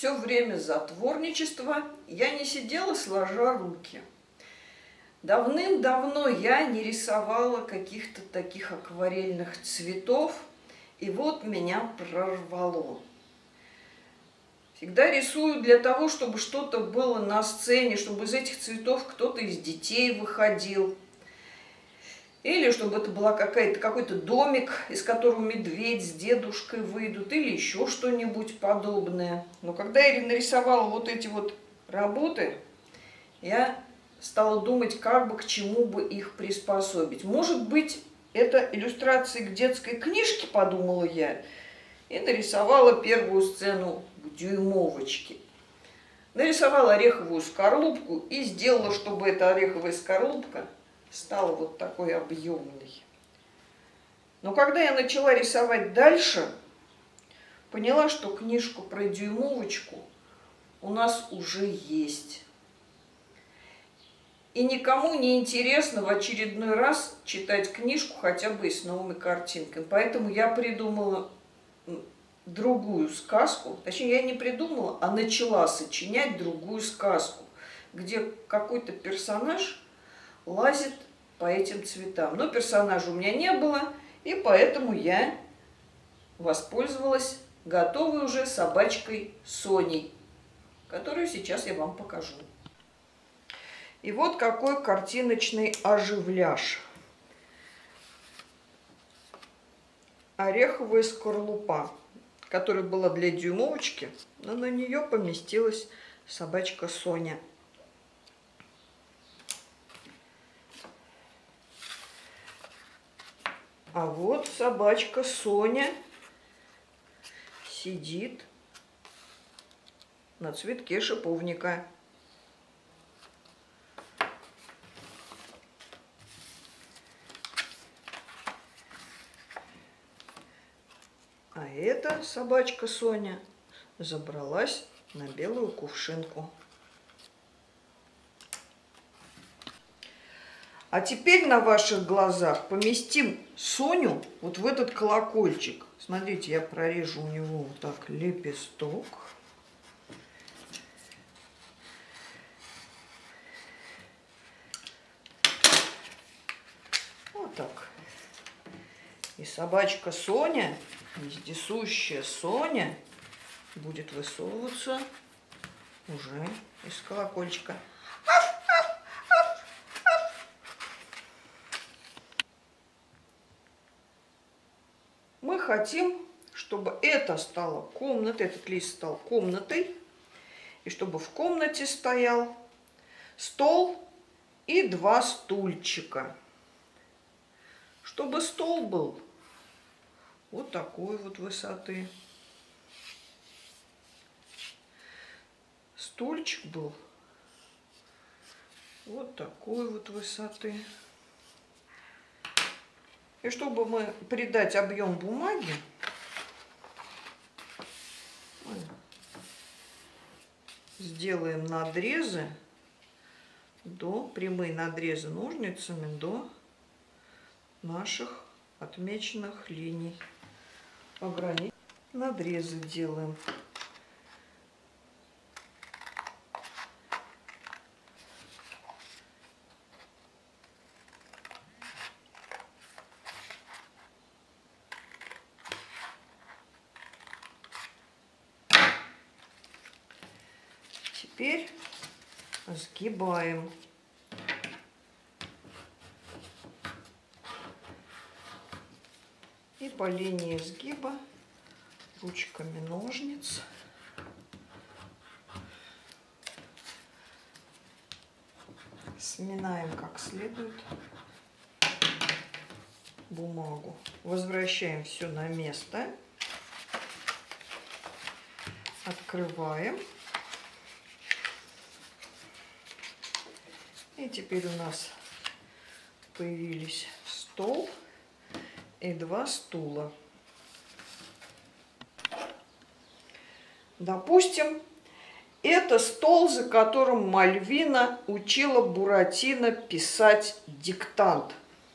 все время затворничества я не сидела сложа руки. Давным-давно я не рисовала каких-то таких акварельных цветов, и вот меня прорвало. Всегда рисую для того, чтобы что-то было на сцене, чтобы из этих цветов кто-то из детей выходил. Или чтобы это была какой-то домик, из которого медведь с дедушкой выйдут, или еще что-нибудь подобное. Но когда я нарисовала вот эти вот работы, я стала думать, как бы к чему бы их приспособить. Может быть, это иллюстрации к детской книжке, подумала я, и нарисовала первую сцену к дюймовочке. Нарисовала ореховую скорлупку и сделала, чтобы эта ореховая скорлупка стала вот такой объемной. Но когда я начала рисовать дальше, поняла, что книжку про дюймовочку у нас уже есть. И никому не интересно в очередной раз читать книжку хотя бы и с новыми картинками. Поэтому я придумала другую сказку. Точнее, я не придумала, а начала сочинять другую сказку, где какой-то персонаж лазит по этим цветам. Но персонажа у меня не было, и поэтому я воспользовалась готовой уже собачкой Соней, которую сейчас я вам покажу. И вот какой картиночный оживляж. Ореховая скорлупа, которая была для дюймовочки, но на нее поместилась собачка Соня. А вот собачка Соня сидит на цветке шиповника. А эта собачка Соня забралась на белую кувшинку. А теперь на ваших глазах поместим Соню вот в этот колокольчик. Смотрите, я прорежу у него вот так лепесток. Вот так. И собачка Соня, вездесущая Соня, будет высовываться уже из колокольчика. Мы хотим, чтобы это стало комнатой, этот лист стал комнатой, и чтобы в комнате стоял стол и 2 стульчика. Чтобы стол был вот такой вот высоты. Стульчик был вот такой вот высоты. И чтобы мы придать объем бумаги, сделаем надрезы, прямые надрезы ножницами до наших отмеченных линий. Надрезы делаем. Теперь сгибаем. И по линии сгиба ручками ножниц сминаем как следует бумагу. Возвращаем все на место. Открываем. И теперь у нас появились стол и 2 стула. Допустим, это стол, за которым Мальвина учила Буратино писать диктант.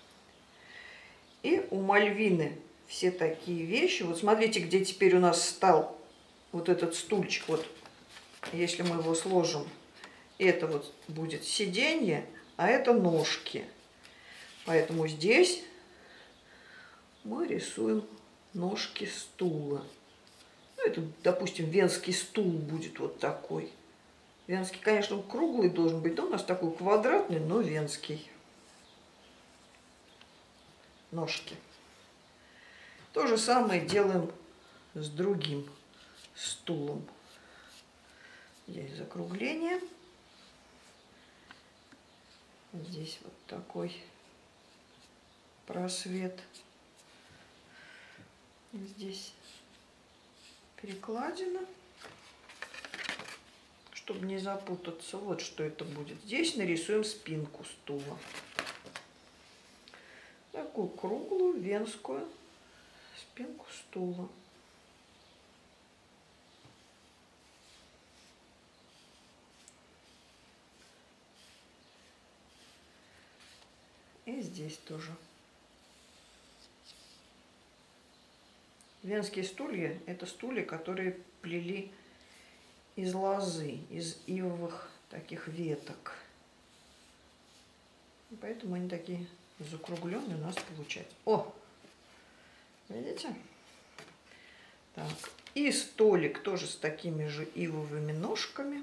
И у Мальвины все такие вещи. Вот смотрите, где теперь у нас стал вот этот стульчик. Вот Если мы его сложим, это вот будет сиденье, а это ножки. Поэтому здесь мы рисуем ножки стула. Ну, это, допустим, венский стул будет вот такой. Венский, конечно, он круглый должен быть, но у нас такой квадратный, но венский. Ножки. То же самое делаем с другим стулом. Здесь закругление. Здесь вот такой просвет. Здесь перекладина. Чтобы не запутаться, вот что это будет. Здесь нарисуем спинку стула. Такую круглую венскую спинку стула. И здесь тоже. Венские стулья – это стулья, которые плели из лозы, из ивовых таких веток. И поэтому они такие закругленные у нас получаются. О! Видите? Так. И столик тоже с такими же ивовыми ножками.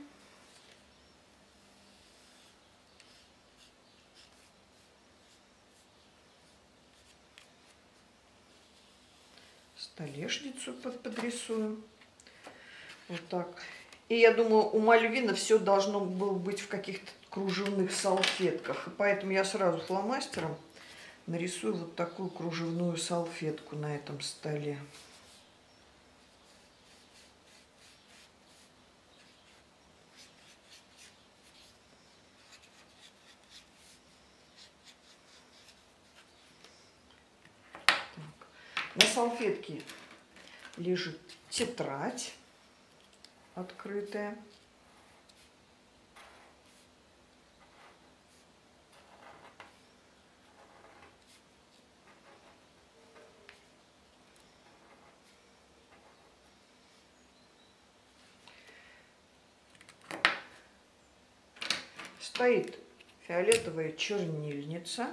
Столешницу подрисуем. Вот так. И я думаю, у Мальвина все должно было быть в каких-то кружевных салфетках. И поэтому я сразу фломастером нарисую вот такую кружевную салфетку на этом столе. Так. На салфетке лежит тетрадь открытая. Стоит фиолетовая чернильница.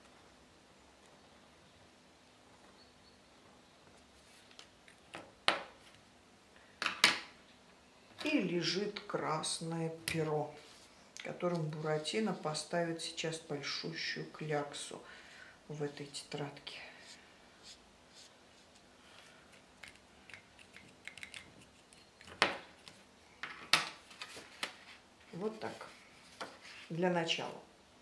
И лежит красное перо, которым Буратино поставит сейчас большущую кляксу в этой тетрадке. Вот так. Для начала.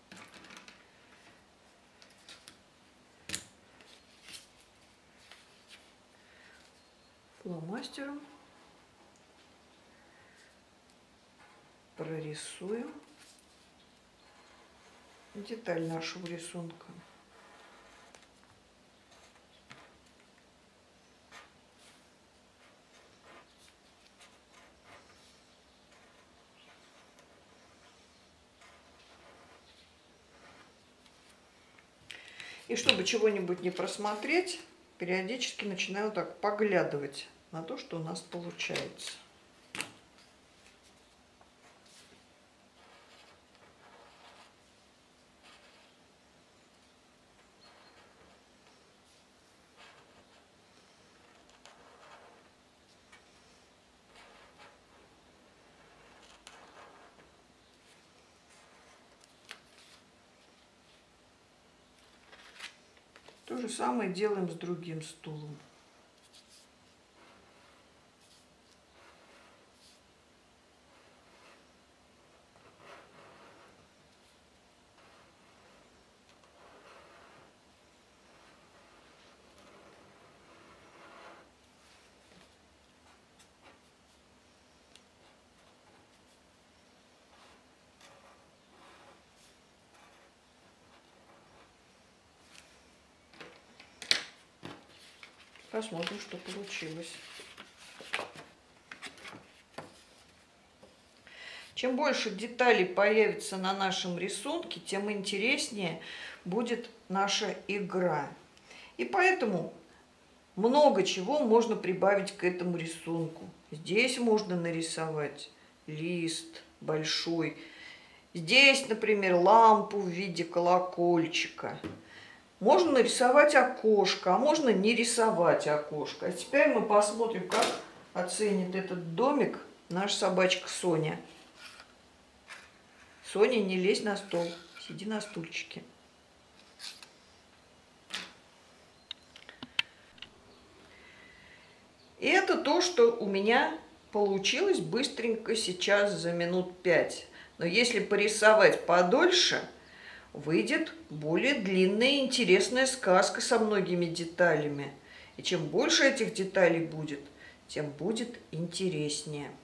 Фломастером прорисуем деталь нашего рисунка. И чтобы чего-нибудь не просмотреть, периодически начинаю так поглядывать на то, что у нас получается. То же самое делаем с другим стулом. Посмотрим, что получилось. Чем больше деталей появится на нашем рисунке, тем интереснее будет наша игра. И поэтому много чего можно прибавить к этому рисунку. Здесь можно нарисовать лист большой. Здесь, например, лампу в виде колокольчика. Можно нарисовать окошко, а можно не рисовать окошко. А теперь мы посмотрим, как оценит этот домик наша собачка Соня. Соня, не лезь на стол, сиди на стульчике. И это то, что у меня получилось быстренько сейчас за минут 5. Но если порисовать подольше, выйдет более длинная и интересная сказка со многими деталями. И чем больше этих деталей будет, тем будет интереснее.